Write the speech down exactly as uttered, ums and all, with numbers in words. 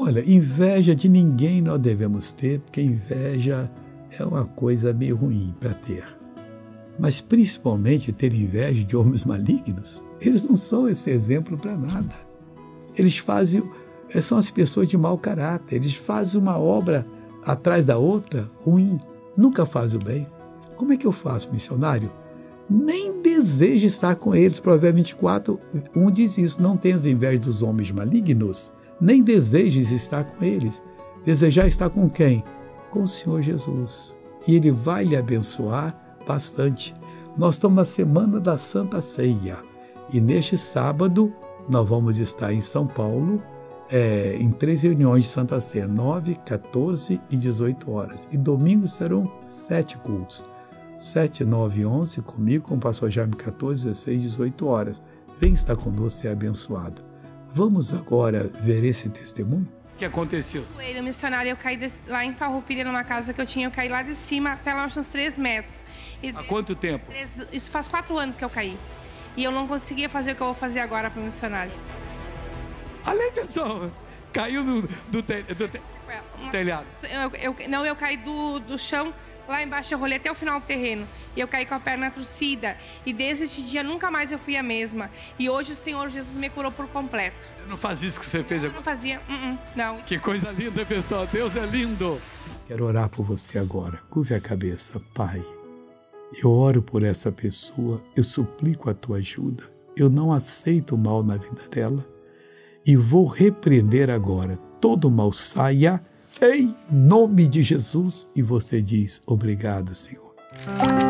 Olha, inveja de ninguém nós devemos ter, porque inveja é uma coisa meio ruim para ter. Mas principalmente ter inveja de homens malignos, eles não são esse exemplo para nada. Eles fazem, são as pessoas de mau caráter, eles fazem uma obra atrás da outra ruim, nunca fazem o bem. Como é que eu faço, missionário? Nem desejo estar com eles. Provérbios vinte e quatro, um diz isso: não tenhas inveja dos homens malignos, nem desejes estar com eles. Desejar estar com quem? Com o Senhor Jesus. E Ele vai lhe abençoar bastante. Nós estamos na semana da Santa Ceia. E neste sábado, nós vamos estar em São Paulo, é, em três reuniões de Santa Ceia, nove, quatorze e dezoito horas. E domingo serão sete cultos. sete, nove e onze, comigo, com o pastor Jaime, quatorze, dezesseis, dezoito horas. Vem estar conosco e ser abençoado. Vamos agora ver esse testemunho? O que aconteceu? Eu, missionário, eu caí de, lá em Farroupilha, numa casa que eu tinha, eu caí lá de cima até lá uns três metros. E Há quanto tempo? Três, isso faz quatro anos que eu caí. E eu não conseguia fazer o que eu vou fazer agora para o missionário. Olha aí, pessoal, caiu do, do, te, do, te, do telhado. Eu, eu, não, eu caí do, do chão. Lá embaixo eu rolei até o final do terreno. E eu caí com a perna torcida. E desde esse dia nunca mais eu fui a mesma. E hoje o Senhor Jesus me curou por completo. Você não faz isso que você fez não, agora? Não fazia, uh -uh, não. Que coisa linda, pessoal. Deus é lindo. Quero orar por você agora. Curve a cabeça. Pai, eu oro por essa pessoa. Eu suplico a tua ajuda. Eu não aceito o mal na vida dela. E vou repreender agora. Todo mal saia em nome de Jesus. E você diz: obrigado, Senhor.